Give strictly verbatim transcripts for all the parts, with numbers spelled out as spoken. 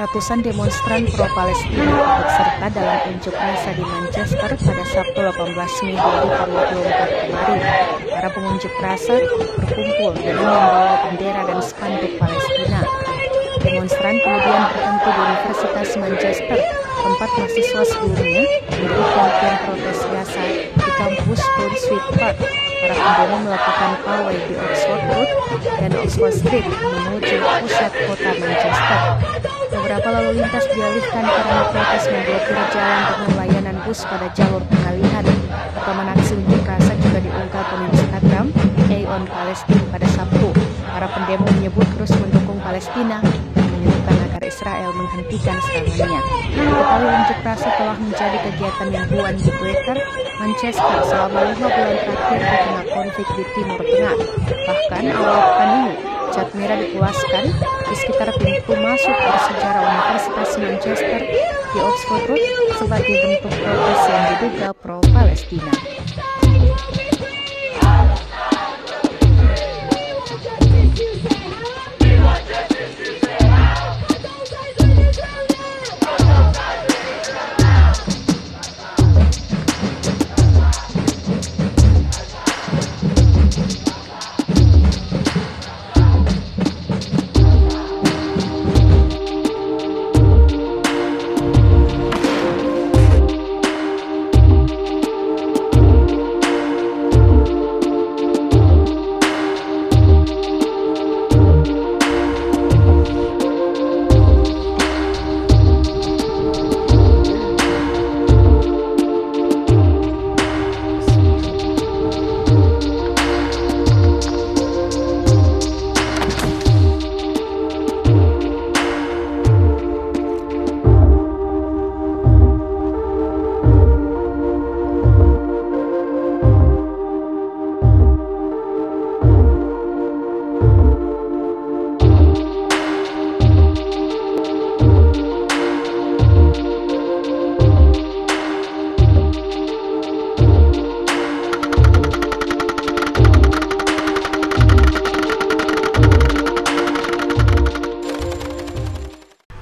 ratusan demonstran pro-Palestina ikut serta dalam unjuk rasa di Manchester pada Sabtu delapan belas Mei dua ribu dua puluh empat kemarin. Para pengunjuk rasa berkumpul dengan membawa bendera dan spanduk Palestina. Demonstran kemudian berhenti di Universitas Manchester, tempat mahasiswa sebelumnya memberikan latihan protes biasa di kampus Brunswick Park. Para pendemo melakukan pawai di Oxford Road dan Oxford Street menuju pusat kota Manchester. Beberapa lalu lintas dialihkan karena protes memblokir jalan dengan layanan bus pada jalur pengalihan. Rekaman aksi unjuk rasa juga diunggah akun Instagram Aeon Palestine pada Sabtu. Para pendemo menyebut terus mendukung Palestina dan menyerukan agar Israel menghentikan serangannya. Diketahui unjuk rasa telah menjadi kegiatan mingguan di Greater Manchester selama lima bulan terakhir di tengah konflik di Timur Tengah. Bahkan awal pekan ini, cat merah dikeluarkan di sekitar pintu masuk bersejarah Universitas Manchester di Oxford Road sebagai bentuk protes yang diduga pro-Palestina.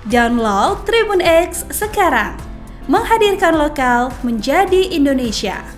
Download Tribun X sekarang, menghadirkan lokal menjadi Indonesia.